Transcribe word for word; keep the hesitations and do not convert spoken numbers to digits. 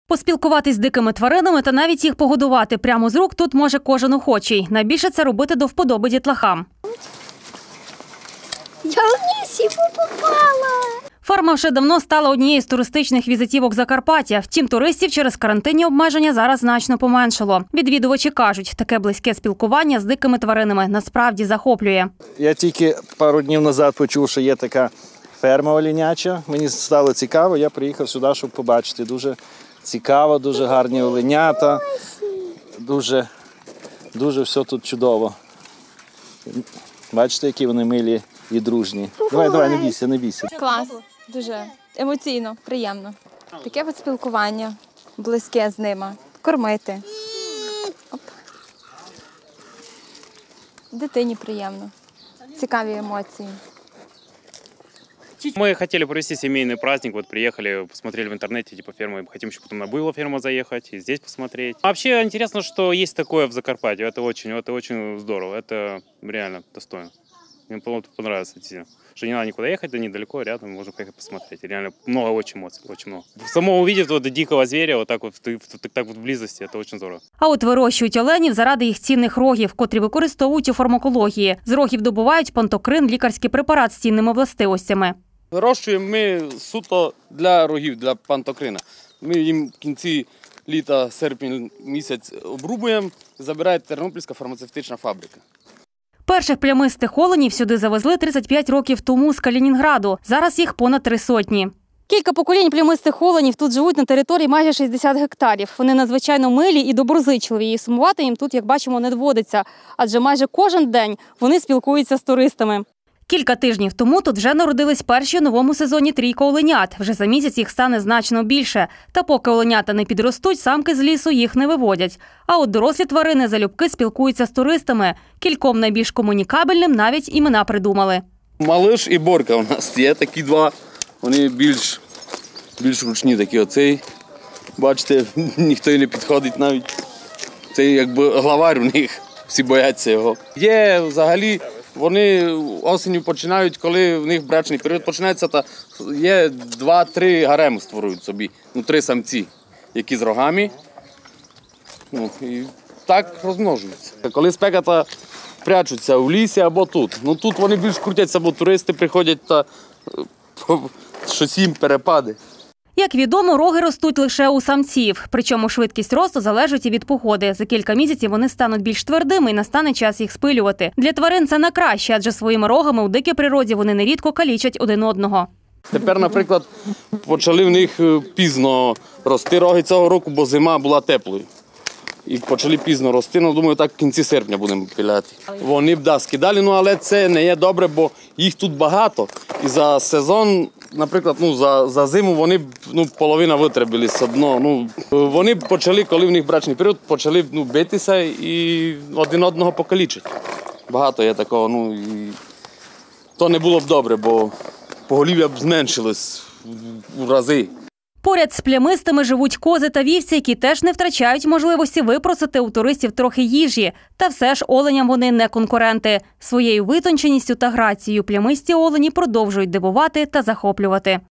Поспілкуватись з дикими тваринами та навіть їх погодувати прямо з рук тут може кожен охочий. Найбільше це робити до вподоби дітлахам. Я в лісі попала. Ферма вже давно стала однією з туристичних візитівок Закарпаття. Втім, туристів через карантинні обмеження зараз значно поменшало. Відвідувачі кажуть, таке близьке спілкування з дикими тваринами насправді захоплює. Я тільки пару днів назад почув, що є така ферма оленяча. Мені стало цікаво, я приїхав сюди, щоб побачити. Дуже цікаво, дуже гарні оленята, дуже, дуже все тут чудово. Бачите, які вони милі і дружні. Давай, давай, не бійся, не бійся. Клас, дуже емоційно, приємно. Таке от спілкування, близьке з ними, кормити. Оп. Дитині приємно, цікаві емоції. Мы хотели провести семейный праздник, вот приехали, посмотрели в интернете, типа фермы, хотим еще потом на Буйло ферму заехать и здесь посмотреть. Вообще интересно, что есть такое в Закарпатье, это очень, это очень здорово, это реально достойно. Мне понравилось, что не надо никуда ехать, да недалеко, рядом, можно поехать посмотреть. Реально много очень эмоций, очень много. Само увидев вот дикого зверя, вот так вот, так, так вот в близости, это очень здорово. А от вирощують оленів заради їх цінних рогів, котрі використовують у фармакології. З рогів добувають пантокрин – лікарський препарат з цінними властивостями. Вирощуємо ми суто для рогів, для пантокрина. Ми їм в кінці літа, серпень місяць обрубуємо, забирає Тернопільська фармацевтична фабрика. Перших плямистих оленів сюди завезли тридцять п'ять років тому з Калінінграду. Зараз їх понад три сотні. Кілька поколінь плямистих оленів тут живуть на території майже шістдесят гектарів. Вони надзвичайно милі і доброзичливі. І сумувати їм тут, як бачимо, не доводиться. Адже майже кожен день вони спілкуються з туристами. Кілька тижнів тому тут вже народились перші у новому сезоні трійко оленят. Вже за місяць їх стане значно більше. Та поки оленята не підростуть, самки з лісу їх не виводять. А от дорослі тварини залюбки спілкуються з туристами. Кільком найбільш комунікабельним навіть імена придумали. Малиш і Борка у нас є такі два. Вони більш, більш ручні такі. Оцей, бачите, ніхто й не підходить навіть. Це якби главар у них, всі бояться його. Є взагалі... Вони осінню починають, коли в них брачний період починається, та є два-три гареми створюють собі, ну три самці, які з рогами, ну і так розмножуються. Коли спека, то прячуться в лісі або тут. Ну тут вони більш крутяться, бо туристи приходять та щось їм перепаде. Як відомо, роги ростуть лише у самців. Причому швидкість росту залежить і від погоди. За кілька місяців вони стануть більш твердими і настане час їх спилювати. Для тварин це на краще, адже своїми рогами у дикій природі вони нерідко калічать один одного. Тепер, наприклад, почали в них пізно рости роги цього року, бо зима була теплою. І почали пізно рости, ну, думаю, так в кінці серпня будемо пиляти. Вони б, да, скидали, ну, але це не є добре, бо їх тут багато. І за сезон, наприклад, ну, за, за зиму вони б, ну, половина витребились одно. Ну, вони б почали, коли в них брачний період, почали б, ну, битися і один одного покалічити. Багато є такого, ну, і то не було б добре, бо поголів'я б зменшилось в рази. Поряд з плямистими живуть кози та вівці, які теж не втрачають можливості випросити у туристів трохи їжі. Та все ж оленям вони не конкуренти. Своєю витонченістю та грацією плямисті олені продовжують дивувати та захоплювати.